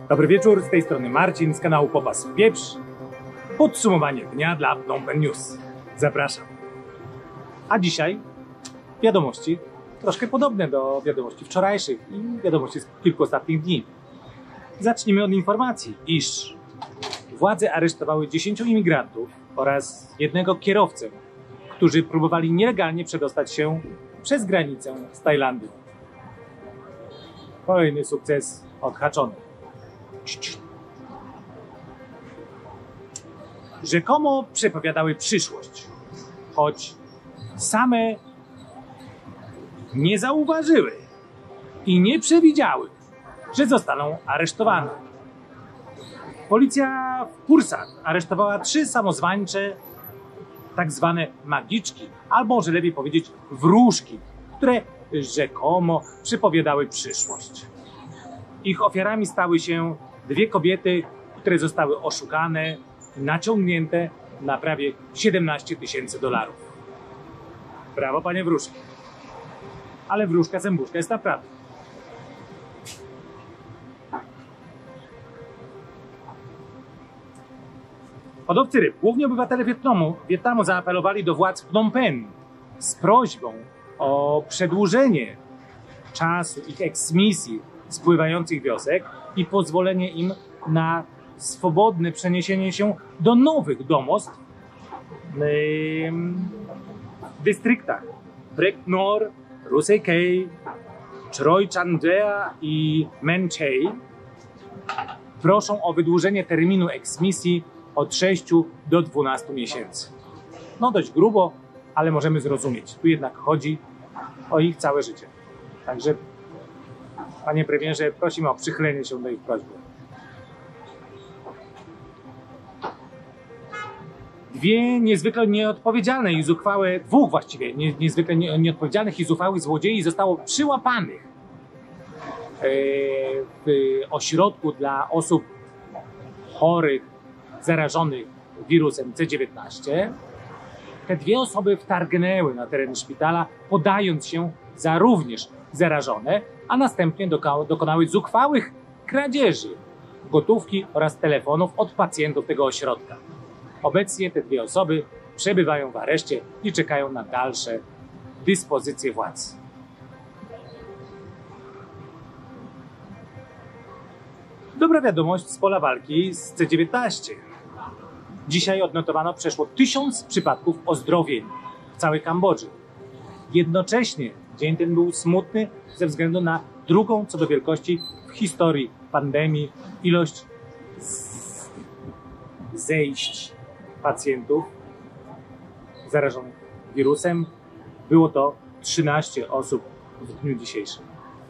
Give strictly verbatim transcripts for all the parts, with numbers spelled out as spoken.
Dobry wieczór, z tej strony Marcin z kanału Popas w Pieprz. Podsumowanie dnia dla Phnom Penh News. Zapraszam. A dzisiaj wiadomości troszkę podobne do wiadomości wczorajszych i wiadomości z kilku ostatnich dni. Zacznijmy od informacji, iż władze aresztowały dziesięciu imigrantów oraz jednego kierowcę, którzy próbowali nielegalnie przedostać się przez granicę z Tajlandią. Kolejny sukces odhaczony. Rzekomo przepowiadały przyszłość, choć same nie zauważyły i nie przewidziały, że zostaną aresztowane. Policja w Pursat aresztowała trzy samozwańcze tak zwane magiczki, albo może lepiej powiedzieć wróżki, które rzekomo przepowiadały przyszłość. Ich ofiarami stały się dwie kobiety, które zostały oszukane, naciągnięte na prawie siedemnaście tysięcy dolarów. Brawo, panie wróżki. Ale wróżka zębuszka jest naprawdę. Hodowcy ryb, głównie obywatele Wietnamu, Wietnamu zaapelowali do władz Phnom Penh z prośbą o przedłużenie czasu ich eksmisji spływających wiosek i pozwolenie im na swobodne przeniesienie się do nowych domostw w dystryktach Prek Nor, Rusey Key, Chroy Chandea i Men Chey. Proszą o wydłużenie terminu eksmisji od sześciu do dwunastu miesięcy. No dość grubo, ale możemy zrozumieć. Tu jednak chodzi o ich całe życie. Także, panie premierze, prosimy o przychylenie się do ich prośby. Dwie niezwykle nieodpowiedzialne i zuchwałe, dwóch właściwie nie, niezwykle nie, nieodpowiedzialnych i zuchwałych złodziei zostało przyłapanych w ośrodku dla osób chorych, zarażonych wirusem C dziewiętnaście. Te dwie osoby wtargnęły na teren szpitala, podając się za również zarażone, a następnie dokonały zuchwałych kradzieży gotówki oraz telefonów od pacjentów tego ośrodka. Obecnie te dwie osoby przebywają w areszcie i czekają na dalsze dyspozycje władz. Dobra wiadomość z pola walki z C dziewiętnaście. Dzisiaj odnotowano przeszło tysiąc przypadków ozdrowień w całej Kambodży. Jednocześnie dzień ten był smutny ze względu na drugą co do wielkości w historii pandemii ilość zejść pacjentów zarażonych wirusem. Było to trzynaście osób w dniu dzisiejszym.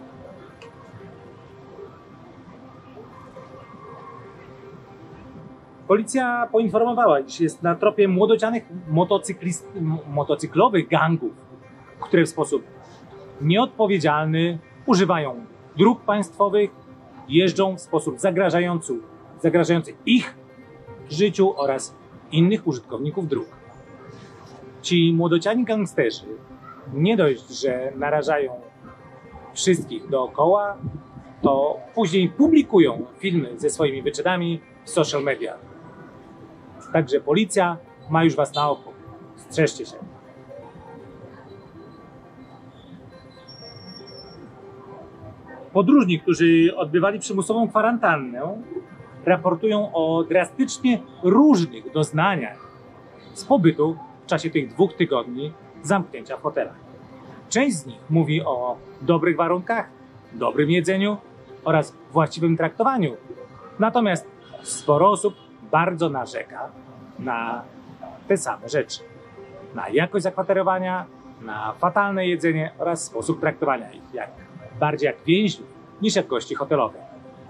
Policja poinformowała, iż jest na tropie młodocianych motocyklowych gangów, które w sposób nieodpowiedzialny używają dróg państwowych, jeżdżą w sposób zagrażający, zagrażający ich życiu oraz innych użytkowników dróg. Ci młodociani gangsterzy nie dość, że narażają wszystkich dookoła, to później publikują filmy ze swoimi wyczynami w social media. Także policja ma już was na oku. Strzeżcie się. Podróżni, którzy odbywali przymusową kwarantannę, raportują o drastycznie różnych doznaniach z pobytu w czasie tych dwóch tygodni zamknięcia w hotelach. Część z nich mówi o dobrych warunkach, dobrym jedzeniu oraz właściwym traktowaniu. Natomiast sporo osób bardzo narzeka na te same rzeczy. Na jakość zakwaterowania, na fatalne jedzenie oraz sposób traktowania ich, jak, bardziej jak więźniów niż jak gości hotelowych.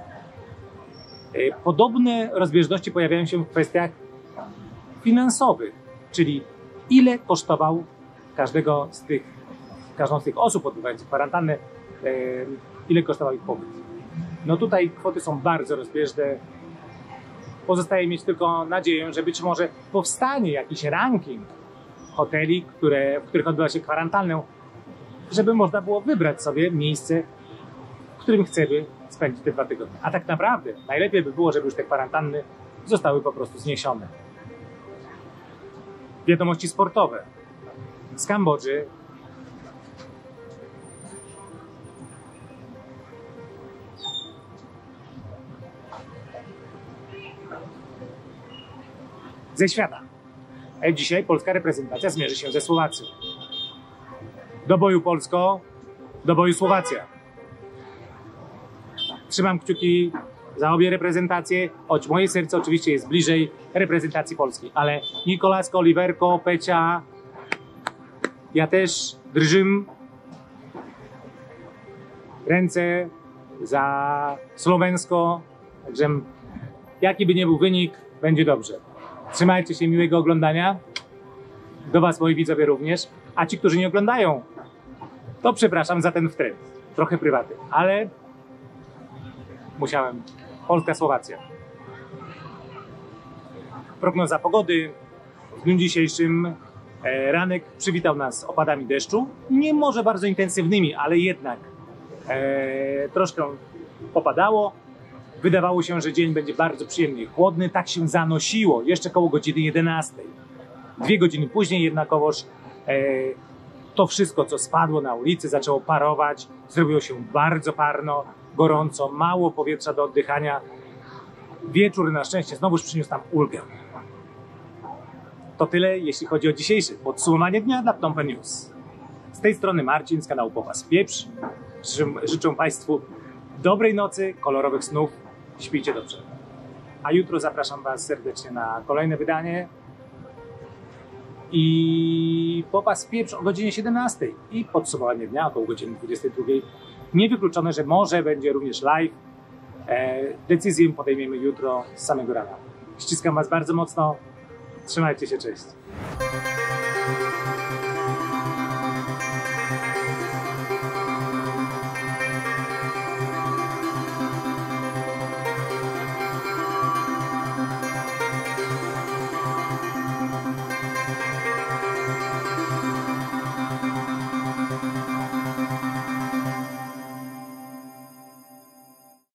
Podobne rozbieżności pojawiają się w kwestiach finansowych, czyli ile kosztował każdego z tych, każdą z tych osób odbywających kwarantannę, ile kosztował ich pobyt. No tutaj kwoty są bardzo rozbieżne. Pozostaje mieć tylko nadzieję, że być może powstanie jakiś ranking hoteli, które, w których odbywa się kwarantannę, żeby można było wybrać sobie miejsce, w którym chcemy spędzi te dwa tygodnie. A tak naprawdę najlepiej by było, żeby już te kwarantanny zostały po prostu zniesione. Wiadomości sportowe. Z Kambodży ze świata. Dzisiaj polska reprezentacja zmierzy się ze Słowacją. Do boju Polsko, do boju Słowacja. Trzymam kciuki za obie reprezentacje, choć moje serce oczywiście jest bliżej reprezentacji Polski, ale Nikolasko, Oliverko, Pecia, ja też drżym ręce za Słowensko, także jaki by nie był wynik, będzie dobrze. Trzymajcie się, miłego oglądania. Do was, moi widzowie, również. A ci, którzy nie oglądają, to przepraszam za ten wtręt. Trochę prywaty, ale musiałem. Polska-Słowacja. Prognoza pogody. W dniu dzisiejszym e, ranek przywitał nas opadami deszczu. Nie może bardzo intensywnymi, ale jednak e, troszkę popadało. Wydawało się, że dzień będzie bardzo przyjemnie chłodny. Tak się zanosiło jeszcze koło godziny jedenastej. Dwie godziny później jednakowoż e, to wszystko, co spadło na ulicy, zaczęło parować. Zrobiło się bardzo parno, gorąco, mało powietrza do oddychania. Wieczór na szczęście znowuż przyniósł nam ulgę. To tyle, jeśli chodzi o dzisiejsze podsumowanie dnia dla Phnom Penh News. Z tej strony Marcin z kanału Popas Pieprz. Życzę, życzę Państwu dobrej nocy, kolorowych snów. Śpijcie dobrze. A jutro zapraszam Was serdecznie na kolejne wydanie. I Popas Pieprz o godzinie siedemnastej. I podsumowanie dnia około godziny dwudziestej drugiej. Niewykluczone, że może będzie również live. E, decyzję podejmiemy jutro z samego rana. Ściskam Was bardzo mocno. Trzymajcie się, cześć.